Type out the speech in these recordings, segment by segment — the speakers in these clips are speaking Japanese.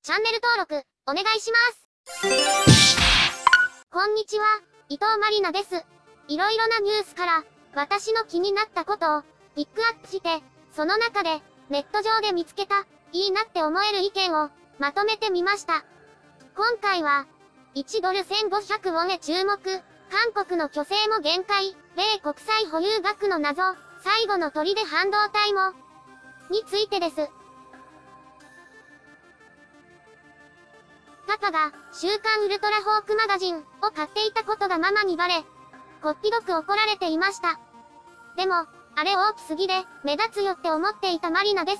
チャンネル登録、お願いします。こんにちは、伊藤まりなです。いろいろなニュースから、私の気になったことを、ピックアップして、その中で、ネット上で見つけた、いいなって思える意見を、まとめてみました。今回は、1ドル1500ウォンへ注目、韓国の虚勢も限界、米国債保有額の謎、最後の砦半導体も、についてです。パパが、週刊ウルトラホークマガジンを買っていたことがママにバレ、こっぴどく怒られていました。でも、あれ大きすぎで、目立つよって思っていたマリナです。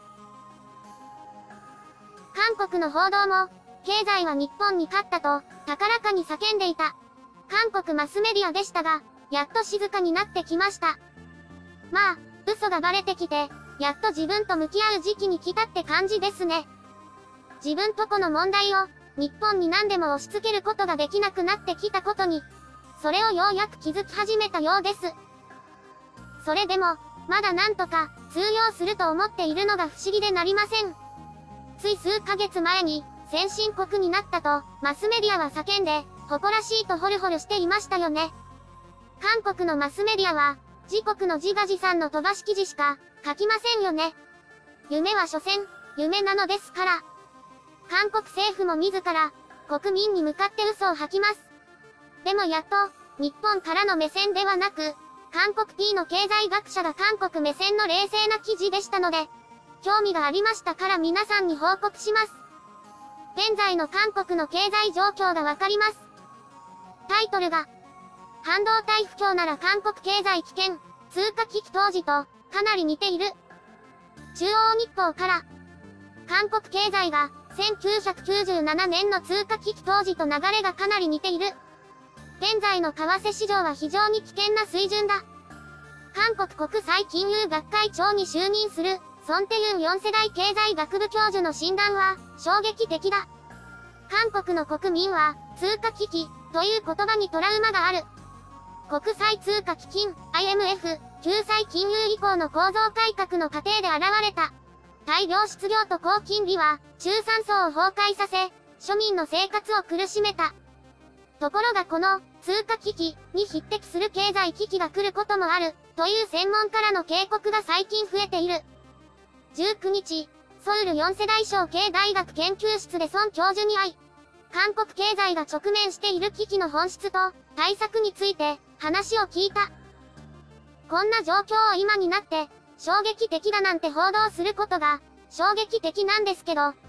韓国の報道も、経済は日本に勝ったと、高らかに叫んでいた。韓国マスメディアでしたが、やっと静かになってきました。まあ、嘘がバレてきて、やっと自分と向き合う時期に来たって感じですね。自分とこの問題を、日本に何でも押し付けることができなくなってきたことに、それをようやく気づき始めたようです。それでも、まだなんとか、通用すると思っているのが不思議でなりません。つい数ヶ月前に、先進国になったと、マスメディアは叫んで、誇らしいとホルホルしていましたよね。韓国のマスメディアは、自国の自画自賛の飛ばし記事しか、書きませんよね。夢は所詮、夢なのですから。韓国政府も自ら、国民に向かって嘘を吐きます。でもやっと、日本からの目線ではなく、韓国 P の経済学者が韓国目線の冷静な記事でしたので、興味がありましたから皆さんに報告します。現在の韓国の経済状況がわかります。タイトルが、半導体不況なら韓国経済危険、通貨危機当時と、かなり似ている。中央日報から、韓国経済が、1997年の通貨危機当時と流れがかなり似ている。現在の為替市場は非常に危険な水準だ。韓国国際金融学会長に就任する、ソンテユン4世代経済学部教授の診断は、衝撃的だ。韓国の国民は、通貨危機、という言葉にトラウマがある。国際通貨基金、IMF、救済金融以降の構造改革の過程で現れた。大量失業と高金利は、中産層を崩壊させ、庶民の生活を苦しめた。ところがこの、通貨危機に匹敵する経済危機が来ることもある、という専門家らの警告が最近増えている。19日、ソウル4世代小経大学研究室で孫教授に会い、韓国経済が直面している危機の本質と、対策について、話を聞いた。こんな状況を今になって、衝撃的だなんて報道することが、衝撃的なんですけど。はい。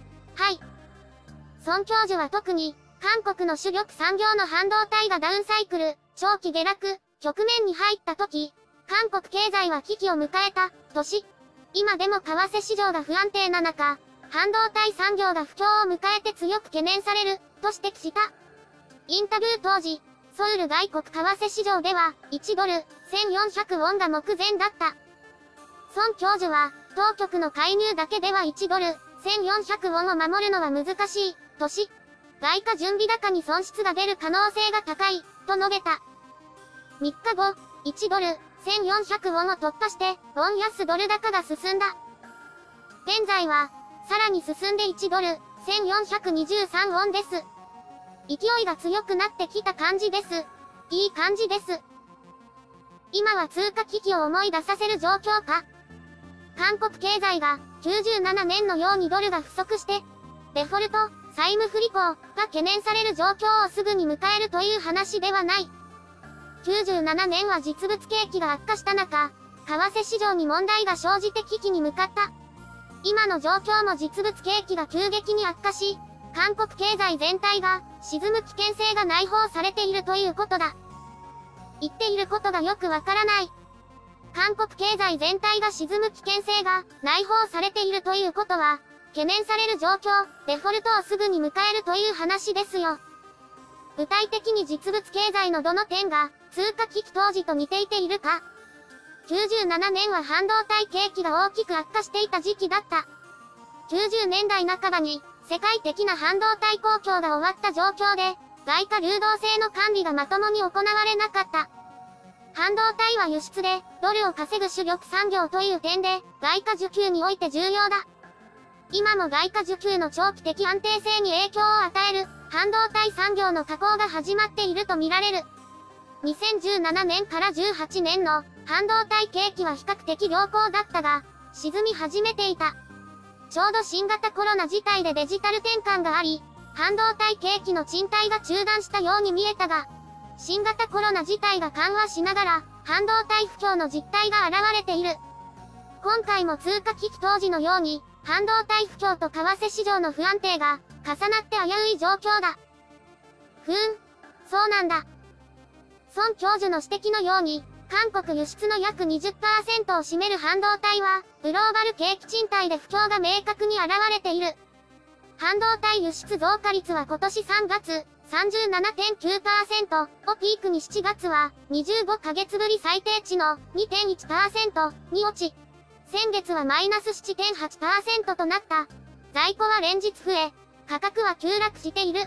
孫教授は特に、韓国の主力産業の半導体がダウンサイクル、長期下落、局面に入った時、韓国経済は危機を迎えた、年。今でも為替市場が不安定な中、半導体産業が不況を迎えて強く懸念される、と指摘した。インタビュー当時、ソウル外国為替市場では、1ドル、1400ウォンが目前だった。孫教授は、当局の介入だけでは1ドル、1400ウォンを守るのは難しい、とし、外貨準備高に損失が出る可能性が高い、と述べた。3日後、1ドル、1400ウォンを突破して、ウォン安ドル高が進んだ。現在は、さらに進んで1ドル、1423ウォンです。勢いが強くなってきた感じです。いい感じです。今は通貨危機を思い出させる状況か。韓国経済が97年のようにドルが不足して、デフォルト、債務不履行が懸念される状況をすぐに迎えるという話ではない。97年は実物景気が悪化した中、為替市場に問題が生じて危機に向かった。今の状況も実物景気が急激に悪化し、韓国経済全体が沈む危険性が内包されているということだ。言っていることがよくわからない。韓国経済全体が沈む危険性が内包されているということは、懸念される状況、デフォルトをすぐに迎えるという話ですよ。具体的に実物経済のどの点が通貨危機当時と似ていているか。97年は半導体景気が大きく悪化していた時期だった。90年代半ばに世界的な半導体公共が終わった状況で、外貨流動性の管理がまともに行われなかった。半導体は輸出でドルを稼ぐ主力産業という点で、外貨需給において重要だ。 今も外貨需給の長期的安定性に影響を与える半導体産業の下降が始まっていると見られる。2017年から18年の半導体景気は比較的良好だったが、沈み始めていた。ちょうど新型コロナ自体でデジタル転換があり、半導体景気の沈滞が中断したように見えたが、新型コロナ自体が緩和しながら、半導体不況の実態が現れている。今回も通貨危機当時のように、半導体不況と為替市場の不安定が重なって危うい状況だ。そうなんだ。孫教授の指摘のように、韓国輸出の約 20% を占める半導体は、グローバル景気賃貸で不況が明確に現れている。半導体輸出増加率は今年3月、37.9% をピークに7月は、25ヶ月ぶり最低値の 2.1% に落ち、先月はマイナス 7.8% となった。在庫は連日増え、価格は急落している。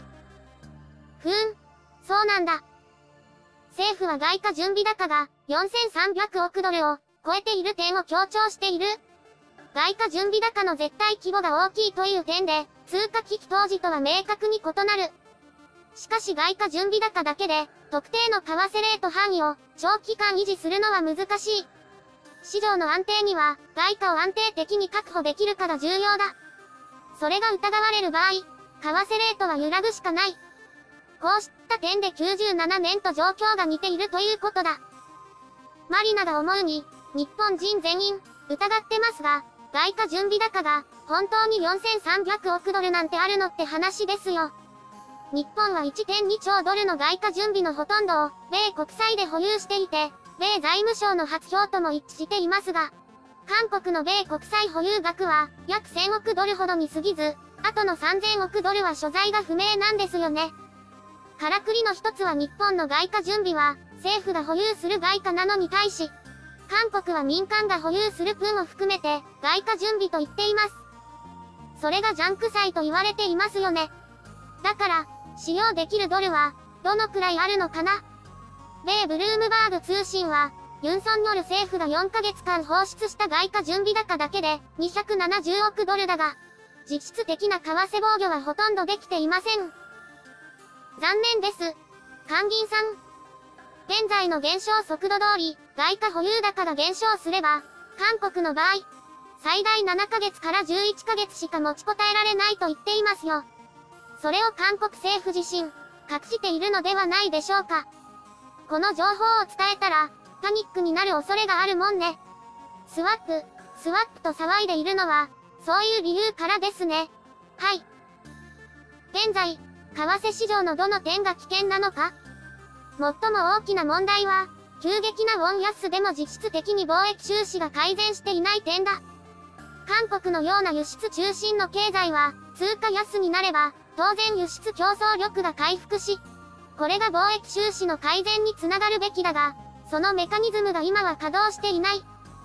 そうなんだ。政府は外貨準備高が4300億ドルを超えている点を強調している。外貨準備高の絶対規模が大きいという点で、通貨危機当時とは明確に異なる。しかし外貨準備高だけで、特定の為替レート範囲を長期間維持するのは難しい。市場の安定には、外貨を安定的に確保できるかが重要だ。それが疑われる場合、為替レートは揺らぐしかない。こうした点で97年と状況が似ているということだ。マリナが思うに、日本人全員、疑ってますが、外貨準備高が、本当に4300億ドルなんてあるのって話ですよ。日本は 1.2 兆ドルの外貨準備のほとんどを、米国債で保有していて、米財務省の発表とも一致していますが、韓国の米国債保有額は、約1000億ドルほどに過ぎず、あとの3000億ドルは所在が不明なんですよね。からくりの一つは日本の外貨準備は、政府が保有する外貨なのに対し、韓国は民間が保有する分を含めて、外貨準備と言っています。それがジャンク債と言われていますよね。だから、使用できるドルは、どのくらいあるのかな？米ブルームバーグ通信は、ユン・ソンニョル政府が4ヶ月間放出した外貨準備高だけで、270億ドルだが、実質的な為替防御はほとんどできていません。残念です。韓銀さん。現在の減少速度通り、外貨保有高が減少すれば、韓国の場合、最大7ヶ月から11ヶ月しか持ちこたえられないと言っていますよ。それを韓国政府自身、隠しているのではないでしょうか。この情報を伝えたら、パニックになる恐れがあるもんね。スワップと騒いでいるのは、そういう理由からですね。はい。現在、為替市場のどの点が危険なのか？最も大きな問題は、急激なウォン安でも実質的に貿易収支が改善していない点だ。韓国のような輸出中心の経済は、通貨安になれば、当然輸出競争力が回復し、これが貿易収支の改善につながるべきだが、そのメカニズムが今は稼働していない。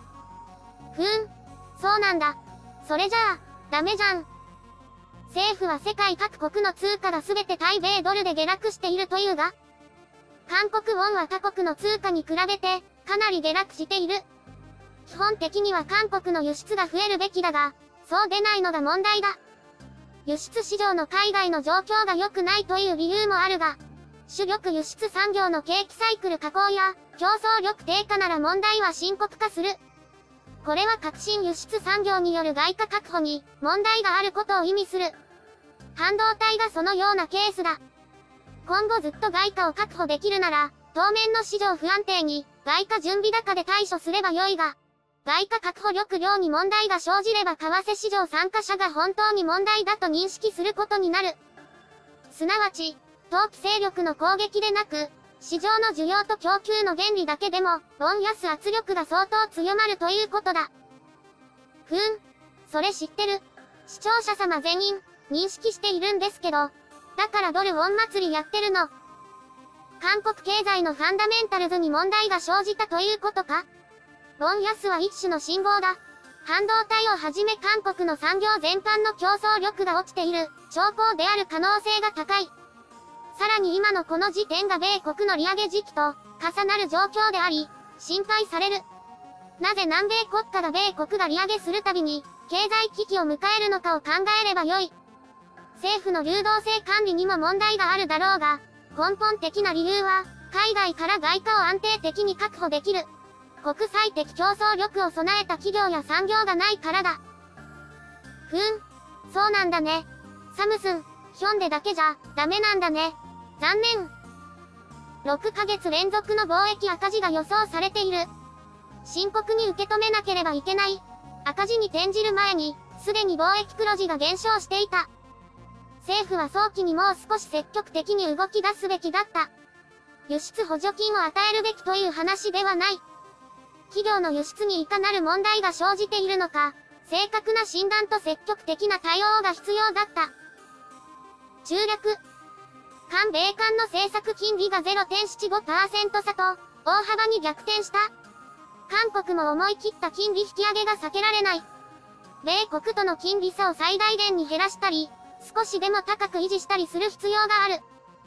そうなんだ。それじゃあ、ダメじゃん。政府は世界各国の通貨が全て対米ドルで下落しているというが、韓国ウォンは他国の通貨に比べて、かなり下落している。基本的には韓国の輸出が増えるべきだが、そう出ないのが問題だ。輸出市場の海外の状況が良くないという理由もあるが、主力輸出産業の景気サイクル下降や、競争力低下なら問題は深刻化する。これは革新輸出産業による外貨確保に問題があることを意味する。半導体がそのようなケースだ。今後ずっと外貨を確保できるなら、当面の市場不安定に外貨準備高で対処すればよいが、外貨確保力量に問題が生じれば為替市場参加者が本当に問題だと認識することになる。すなわち、投機勢力の攻撃でなく、市場の需要と供給の原理だけでも、ウォン安圧力が相当強まるということだ。それ知ってる。視聴者様全員、認識しているんですけど、だからドルウォン祭りやってるの。韓国経済のファンダメンタルズに問題が生じたということか？ウォン安は一種の信号だ。半導体をはじめ韓国の産業全般の競争力が落ちている兆候である可能性が高い。さらに今のこの時点が米国の利上げ時期と重なる状況であり、心配される。なぜ南米国家が米国が利上げするたびに、 経済危機を迎えるのかを考えればよい。政府の流動性管理にも問題があるだろうが、根本的な理由は、海外から外貨を安定的に確保できる。国際的競争力を備えた企業や産業がないからだ。そうなんだね。サムスン、ヒョンデだけじゃ、ダメなんだね。残念。6ヶ月連続の貿易赤字が予想されている。深刻に受け止めなければいけない。赤字に転じる前に、すでに貿易黒字が減少していた。政府は早期にもう少し積極的に動き出すべきだった。輸出補助金を与えるべきという話ではない。企業の輸出にいかなる問題が生じているのか、正確な診断と積極的な対応が必要だった。中略。韓米間の政策金利が 0.75% 差と、大幅に逆転した。韓国も思い切った金利引き上げが避けられない。米国との金利差を最大限に減らしたり、少しでも高く維持したりする必要がある。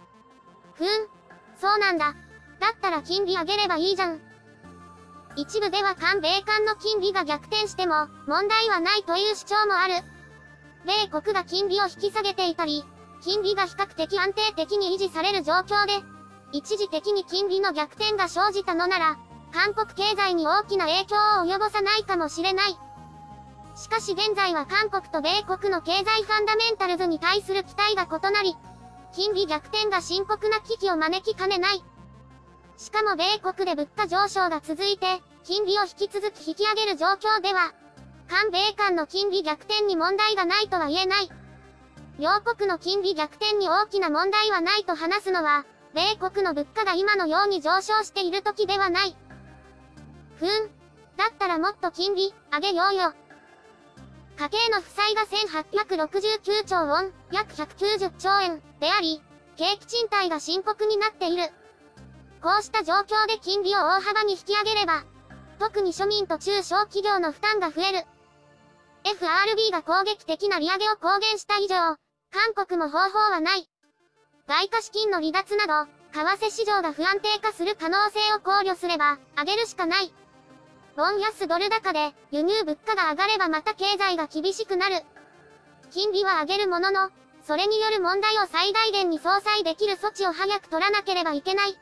そうなんだ。だったら金利上げればいいじゃん。一部では韓米間の金利が逆転しても問題はないという主張もある。米国が金利を引き下げていたり、金利が比較的安定的に維持される状況で、一時的に金利の逆転が生じたのなら、韓国経済に大きな影響を及ぼさないかもしれない。しかし現在は韓国と米国の経済ファンダメンタルズに対する期待が異なり、金利逆転が深刻な危機を招きかねない。しかも米国で物価上昇が続いて、金利を引き続き引き上げる状況では、韓米間の金利逆転に問題がないとは言えない。両国の金利逆転に大きな問題はないと話すのは、米国の物価が今のように上昇している時ではない。だったらもっと金利、上げようよ。家計の負債が1869兆ウォン、約190兆円であり、景気賃貸が深刻になっている。こうした状況で金利を大幅に引き上げれば、特に庶民と中小企業の負担が増える。FRB が攻撃的な利上げを公言した以上、韓国も方法はない。外貨資金の離脱など、為替市場が不安定化する可能性を考慮すれば、上げるしかない。ウォン安ドル高で、輸入物価が上がればまた経済が厳しくなる。金利は上げるものの、それによる問題を最大限に相殺できる措置を早く取らなければいけない。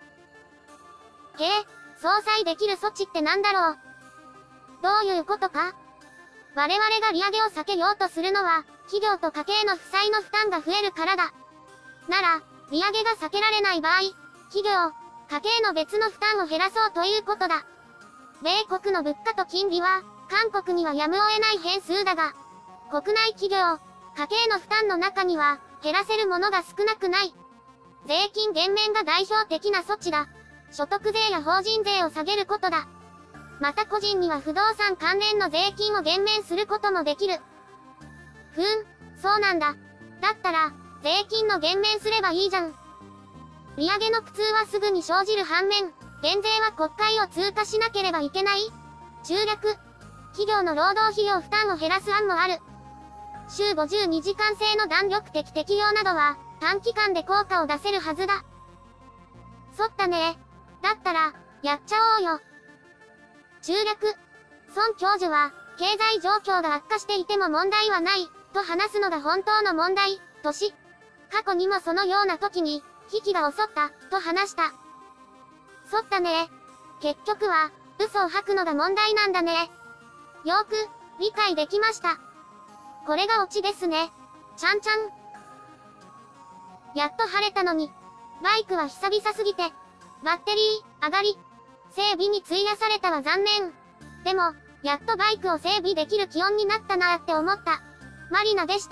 相殺できる措置ってなんだろう。どういうことか？我々が利上げを避けようとするのは、企業と家計の負債の負担が増えるからだ。なら、利上げが避けられない場合、企業、家計の別の負担を減らそうということだ。米国の物価と金利は、韓国にはやむを得ない変数だが、国内企業、家計の負担の中には、減らせるものが少なくない。税金減免が代表的な措置だ。所得税や法人税を下げることだ。また個人には不動産関連の税金を減免することもできる。そうなんだ。だったら、税金の減免すればいいじゃん。利上げの苦痛はすぐに生じる反面、減税は国会を通過しなければいけない。中略。企業の労働費用負担を減らす案もある。週52時間制の弾力的適用などは、短期間で効果を出せるはずだ。そったね。だったら、やっちゃおうよ。中略。孫教授は、経済状況が悪化していても問題はない、と話すのが本当の問題、とし、過去にもそのような時に、危機が襲った、と話した。そったね。結局は、嘘を吐くのが問題なんだね。よーく、理解できました。これがオチですね。ちゃんちゃん。やっと晴れたのに、バイクは久々すぎて、バッテリー、上がり、整備に費やされたは残念。でも、やっとバイクを整備できる気温になったなーって思った。マリナでした。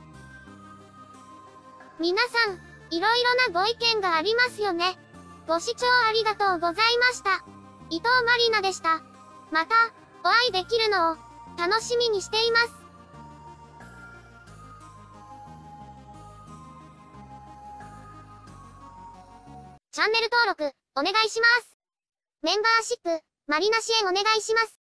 皆さん、いろいろなご意見がありますよね。ご視聴ありがとうございました。伊藤マリナでした。また、お会いできるのを、楽しみにしています。チャンネル登録、お願いします。メンバーシップ、マリナ支援お願いします。